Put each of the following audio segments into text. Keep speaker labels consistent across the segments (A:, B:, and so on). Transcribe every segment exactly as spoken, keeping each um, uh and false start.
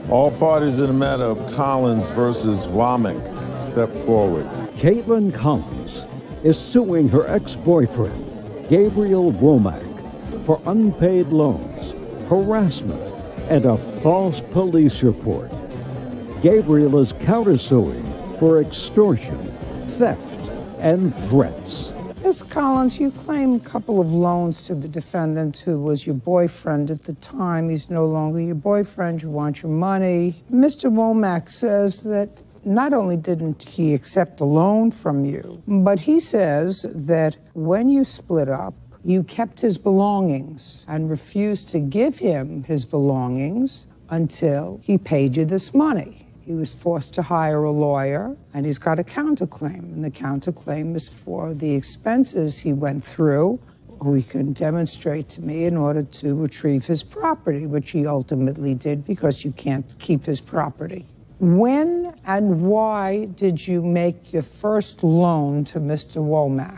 A: All parties in the matter of Collins versus Womack, step forward.
B: Caitlin Collins is suing her ex-boyfriend, Gabriel Womack, for unpaid loans, harassment, and a false police report. Gabriel is countersuing for extortion, theft, and threats.
C: Miz Collins, you claim a couple of loans to the defendant who was your boyfriend at the time. He's no longer your boyfriend. You want your money. Mister Womack says that not only didn't he accept a loan from you, but he says that when you split up, you kept his belongings and refused to give him his belongings until he paid you this money. He was forced to hire a lawyer, and he's got a counterclaim. And the counterclaim is for the expenses he went through, or he can demonstrate to me in order to retrieve his property, which he ultimately did because you can't keep his property. When and why did you make your first loan to Mister Womack?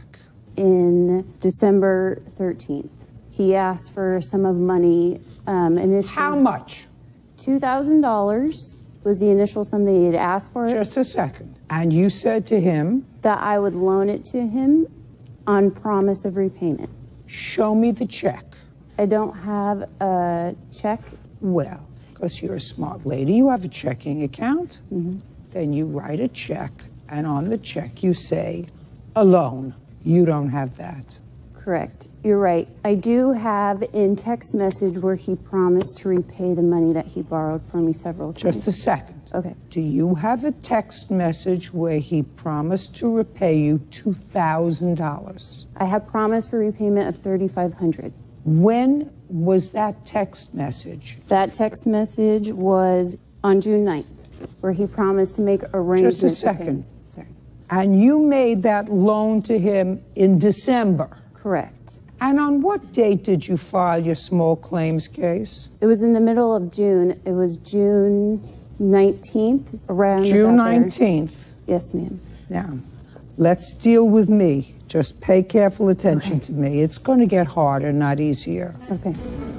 D: In December thirteenth. He asked for some of money um, initially.
C: How much?
D: two thousand dollars. Was the initial sum that he had asked for it.
C: Just a second. And you said to him
D: that I would loan it to him on promise of repayment.
C: Show me the check.
D: I don't have a check.
C: Well, because you're a smart lady, you have a checking account.
D: Mm-hmm.
C: Then you write a check, and on the check you say, a loan. You don't have that.
D: Correct. You're right. I do have in text message where he promised to repay the money that he borrowed from me several times.
C: Just a second.
D: Okay.
C: Do you have a text message where he promised to repay you two thousand dollars?
D: I have promised for repayment of thirty-five hundred dollars.
C: When was that text message?
D: That text message was on June ninth, where he promised to make arrangements.
C: Just a second.
D: Sorry.
C: And you made that loan to him in December?
D: Correct.
C: And on what date did you file your small claims case?
D: It was in the middle of June. It was June nineteenth, around
C: June nineteenth.
D: Yes, ma'am.
C: Now, let's deal with me. Just pay careful attention
D: Okay.
C: to me. It's going to get harder, not easier.
D: Okay.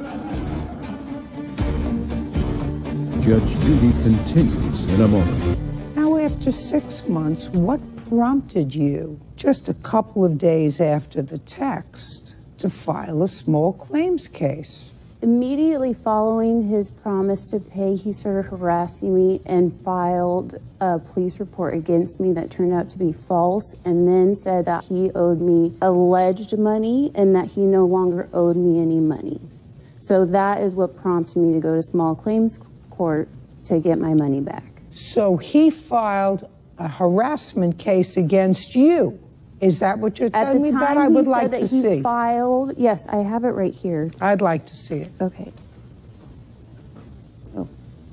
B: Judge Judy continues in a moment.
C: Now, after six months, what prompted you, just a couple of days after the text, to file a small claims case?
D: Immediately following his promise to pay, he started harassing me and filed a police report against me that turned out to be false, and then said that he owed me alleged money and that he no longer owed me any money. So that is what prompted me to go to small claims court to get my money back.
C: So he filed a harassment case against you. Is that what you're telling me? That I would like to see.
D: He filed, yes, I have it right here.
C: I'd like to see it.
D: Okay. Oh.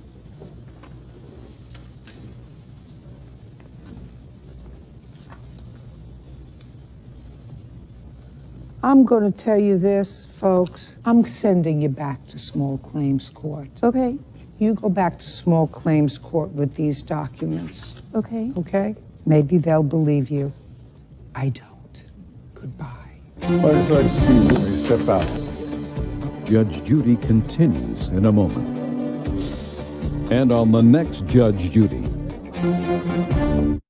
C: I'm going to tell you this, folks. I'm sending you back to small claims court.
D: Okay.
C: You go back to small claims court with these documents.
D: Okay.
C: Okay? Maybe they'll believe you. I don't. Goodbye.
A: Legislator, excuse me, step out.
B: Judge Judy continues in a moment. And on the next Judge Judy.